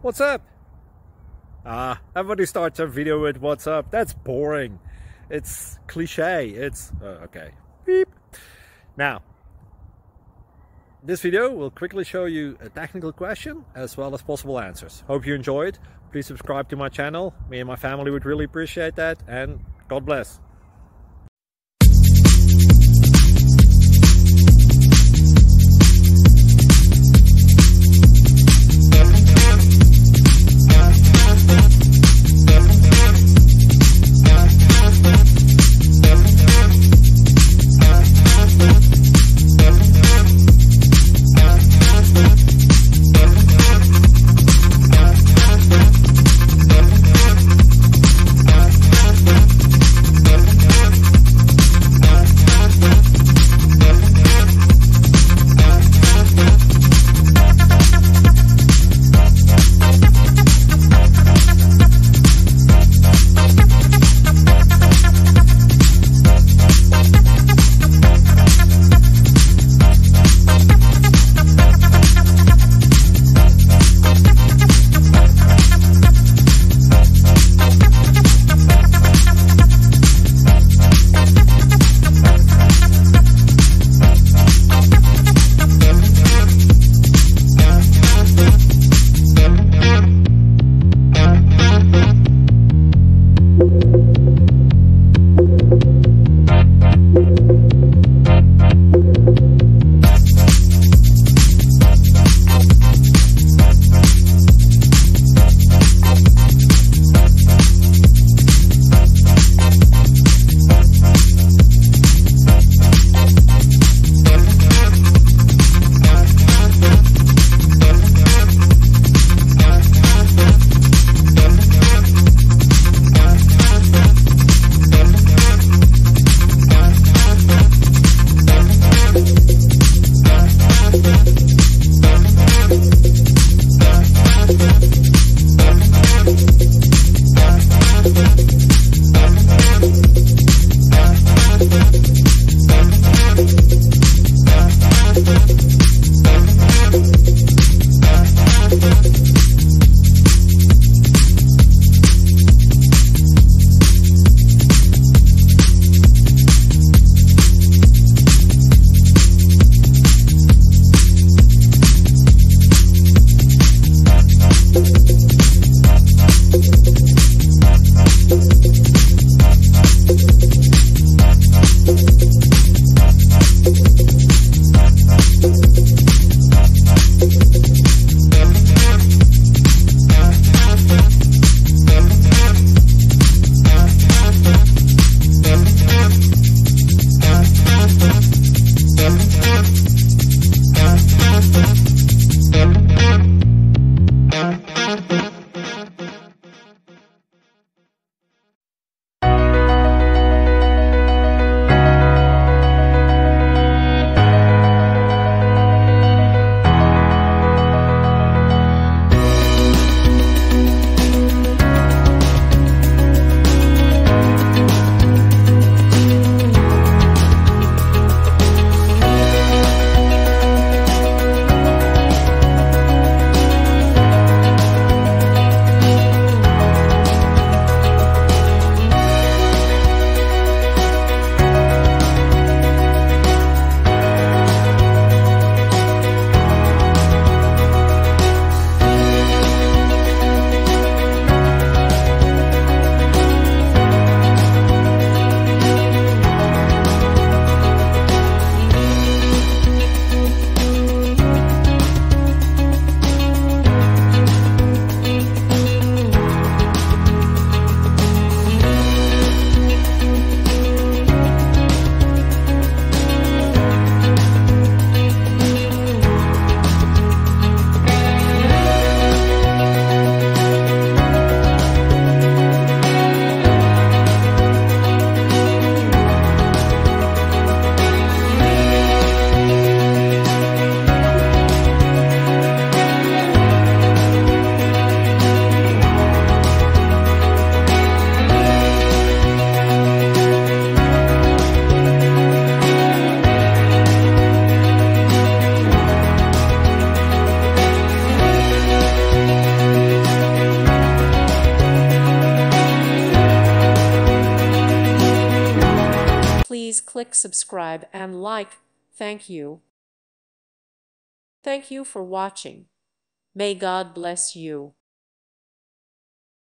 What's up? Everybody starts a video with what's up. That's boring. It's cliche. It's okay. Beep. Now, this video will quickly show you a technical question as well as possible answers. Hope you enjoyed. Please subscribe to my channel. Me and my family would really appreciate that, and God bless. click subscribe and like. Thank you. Thank you for watching. May God bless you.